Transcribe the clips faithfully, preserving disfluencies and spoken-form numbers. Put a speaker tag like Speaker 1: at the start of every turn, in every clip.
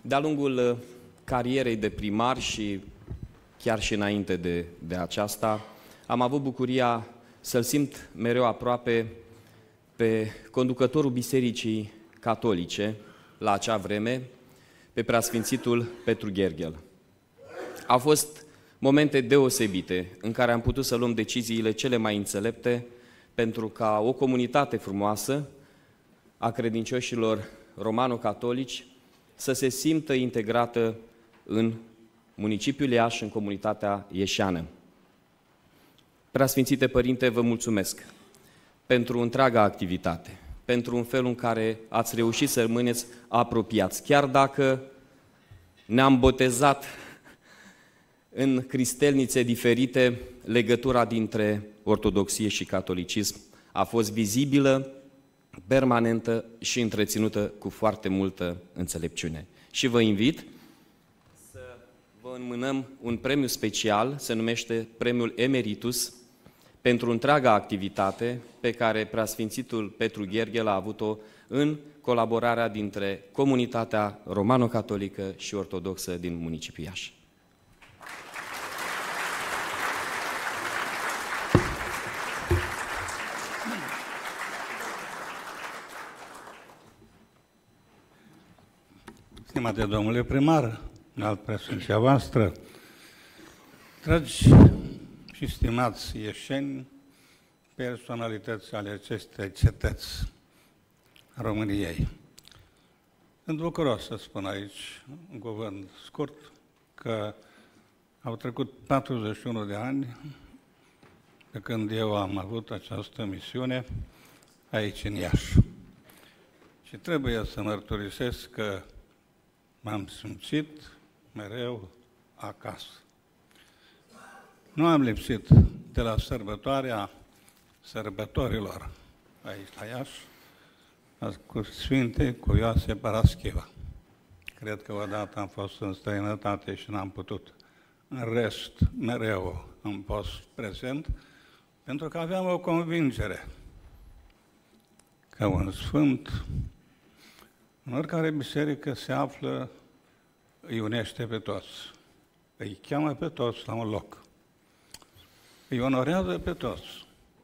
Speaker 1: De-a lungul carierei de primar și chiar și înainte de, de aceasta, am avut bucuria să-l simt mereu aproape pe conducătorul Bisericii Catolice, la acea vreme, pe preasfințitul Petru Gherghel. Au fost momente deosebite în care am putut să luăm deciziile cele mai înțelepte pentru ca o comunitate frumoasă a credincioșilor romano-catolici să se simtă integrată în municipiul Iași, în comunitatea ieșeană. Preasfințite Părinte, vă mulțumesc pentru întreaga activitate, pentru un fel în care ați reușit să rămâneți apropiați, chiar dacă ne-am botezat în cristelnițe diferite, legătura dintre ortodoxie și catolicism a fost vizibilă, permanentă și întreținută cu foarte multă înțelepciune. Și vă invit să vă înmânăm un premiu special, se numește Premiul Emeritus, pentru întreaga activitate pe care preasfințitul Petru Gherghel a avut-o în colaborarea dintre comunitatea romano-catolică și ortodoxă din municipiul Iași.
Speaker 2: Stimate domnule primar, înalt preasfinția voastră, dragi și stimați ieșeni, personalități ale acestei cetăți a României. Sunt bucuros să spun aici, un cuvânt scurt, că au trecut patruzeci și unu de ani de când eu am avut această misiune aici în Iași. Și trebuie să mărturisesc că m-am simțit mereu acasă. Nu am lipsit de la sărbătoarea sărbătorilor aici la Iași, cu Sfinte Curioase Paraschiva. Cred că odată am fost în străinătate și n-am putut. În rest, mereu am fost prezent, pentru că aveam o convingere că un sfânt, în oricare biserică se află, îi unește pe toți, îi cheamă pe toți la un loc, îi onorează pe toți.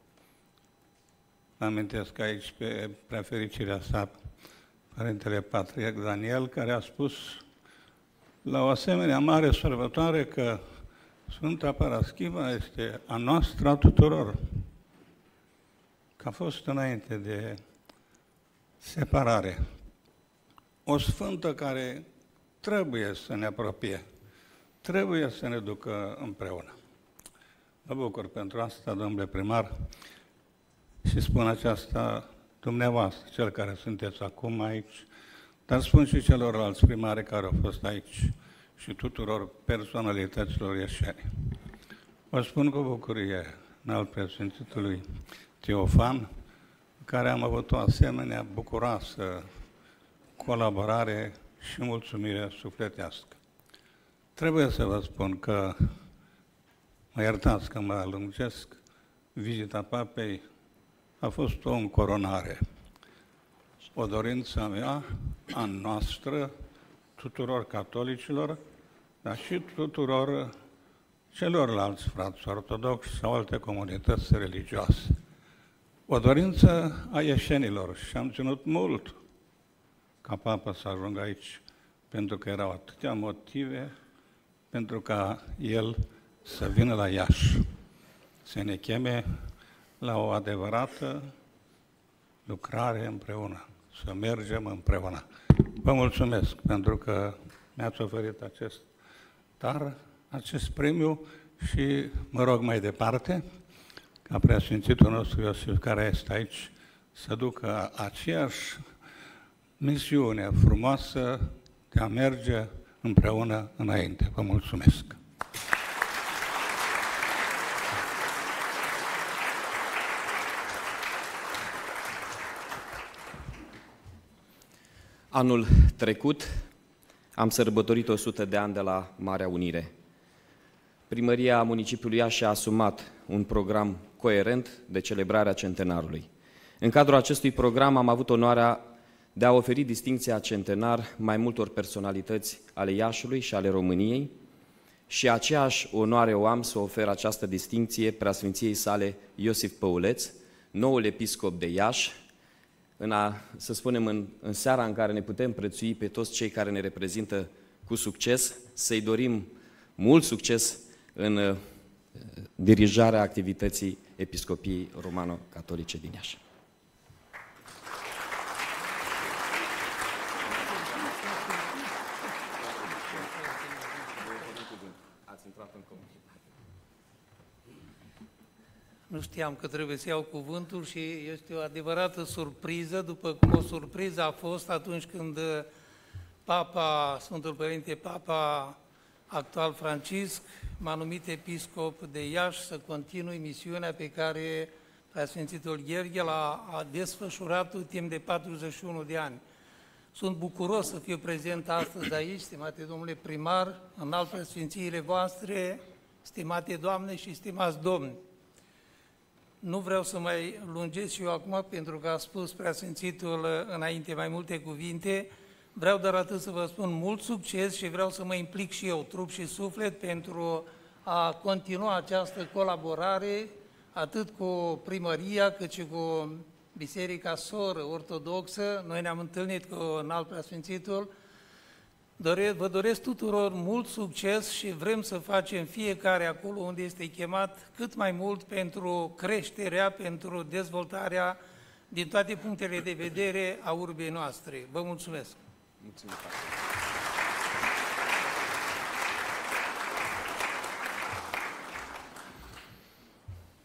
Speaker 2: Amintesc aici pe prefericirea sa, Părintele Patriarh Daniel, care a spus la o asemenea mare sărbătoare că Sfânta Paraschiva este a noastră a tuturor, că a fost înainte de separare. O sfântă care trebuie să ne apropie, trebuie să ne ducă împreună. Mă bucur pentru asta, domnule primar, și spun aceasta dumneavoastră, cel care sunteți acum aici, dar spun și celorlalți primari care au fost aici și tuturor personalităților ieșeni. Vă spun cu bucurie înalt preasfințitului Teofan, cu care am avut o asemenea bucuroasă colaborare și mulțumire sufletească. Trebuie să vă spun că, mă iertați că mă lungesc, vizita papei a fost o încoronare, o dorință a mea, a noastră, tuturor catolicilor, dar și tuturor celorlalți frați ortodoxi sau alte comunități religioase. O dorință a ieșenilor și am ținut mult ca Papa să ajungă aici, pentru că erau atâtea motive pentru ca el să vină la Iași, să ne cheme la o adevărată lucrare împreună, să mergem împreună. Vă mulțumesc pentru că mi-ați oferit acest dar, acest premiu și mă rog mai departe ca preasfințitul nostru Iosif, care este aici, să ducă aceeași misiune frumoasă de a merge împreună înainte. Vă mulțumesc!
Speaker 1: Anul trecut am sărbătorit o sută de ani de la Marea Unire. Primăria municipiului Iași a asumat un program coerent de celebrare a centenarului. În cadrul acestui program am avut onoarea de a oferi distincția centenar mai multor personalități ale Iașiului și ale României și aceeași onoare o am să ofer această distincție preasfinției sale Iosif Păuleț, noul episcop de Iași, în a, să spunem, în, în seara în care ne putem prețui pe toți cei care ne reprezintă cu succes, să-i dorim mult succes în uh, dirijarea activității Episcopiei Romano-Catolice din Iași.
Speaker 3: Nu știam că trebuie să iau cuvântul și este o adevărată surpriză, după cum o surpriză a fost atunci când Papa, Sfântul Părinte Papa actual Francisc m-a numit episcop de Iași să continui misiunea pe care Preasfințitul Gheorghe l-a desfășurat-o timp de patruzeci și unu de ani. Sunt bucuros să fiu prezent astăzi aici, stimate domnule primar, în alt preasfințiile voastre, stimate doamne și stimați domni. Nu vreau să mai lungesc și eu acum, pentru că a spus Preasfințitul înainte mai multe cuvinte. Vreau doar atât să vă spun mult succes și vreau să mă implic și eu, trup și suflet, pentru a continua această colaborare, atât cu primăria, cât și cu Biserica Soră Ortodoxă. Noi ne-am întâlnit cu înalt Preasfințitul. Vă doresc tuturor mult succes și vrem să facem fiecare acolo unde este chemat cât mai mult pentru creșterea, pentru dezvoltarea din toate punctele de vedere a urbei noastre. Vă mulțumesc!
Speaker 1: Mulțumesc.